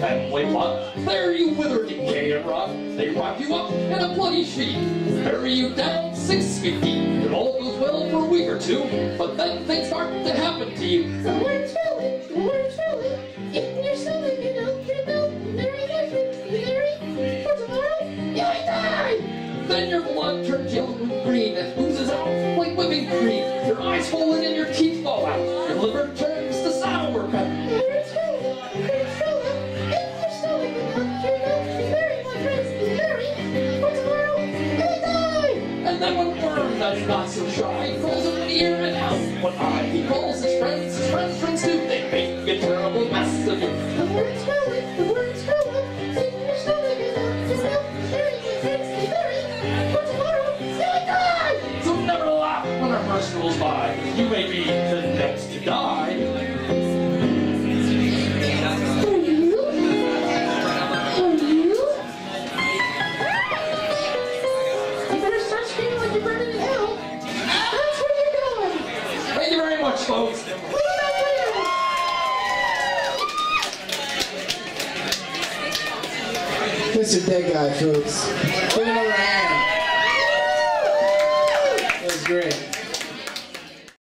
family plot. There you wither, decay, and rot. They wrap you up in a bloody sheet, bury you down 6 feet deep. It all goes well for a week or two, but then things start to happen to you. The worm's rolling, in your stomach, you know, very different, for tomorrow, you might die. Then your blood turns yellow and green and oozes out like whipping cream. Your eyes fall in and your teeth fall out. Your liver turns to sauerkraut. The worm's rolling, in your stomach, you know, very, my friends, very, for tomorrow, you might die. And then one worm that's not so shy crawls in ear and out one eye. He calls his friends too. They make a terrible mess of you. The worm's rolling, in your stomach, you know, very, my friends, very, for tomorrow, you might die. So never laugh when a hearse rolls by. You may be the next to die. You better start screaming like you're burning in hell. That's where you're going. Thank you very much, folks. Mr. Dead Guy, folks. Give him a hand. That was great.